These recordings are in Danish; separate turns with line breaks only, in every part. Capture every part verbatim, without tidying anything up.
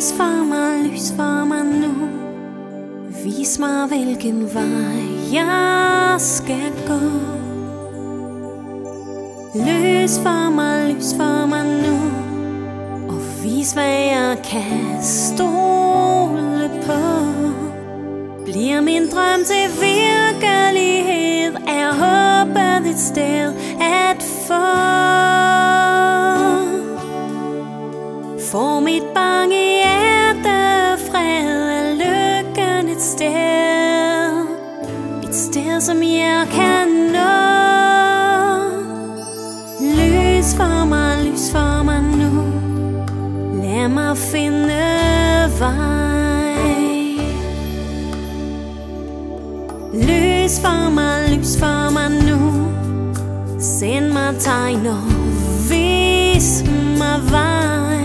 Lys for mig, lys for mig nu. Vis mig, hvilken vej jeg skal gå. Lys for mig, lys for mig nu. Og vis, hvad jeg kan stole på. Bliver min drøm til virkelighed? Er håbet et sted at få? Får mit bange hjerte fred? Er lykken et sted? Et sted, som jeg kan nå? Lys for mig, lys for mig nu. Lad mig finde vej. Lys for mig, lys for mig nu. Send mig tegn og vis mig vej.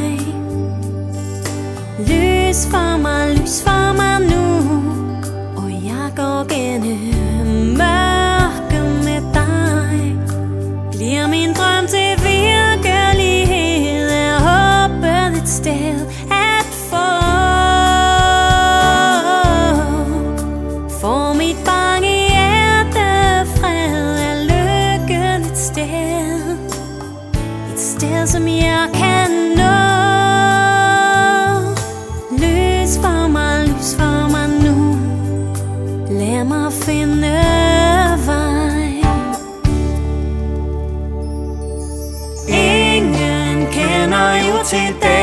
Lys for mig, lys for mig nu. Og jeg går gennem mørke med dig. Bliver min drøm til virkelighed? Er håbet et sted at få? For mit bange hjerte fred? Er lykken et sted? Et sted, som jeg kan nå? Lys for mig, lys for mig nu. Lad mig finde vej. Ingen kender jo til det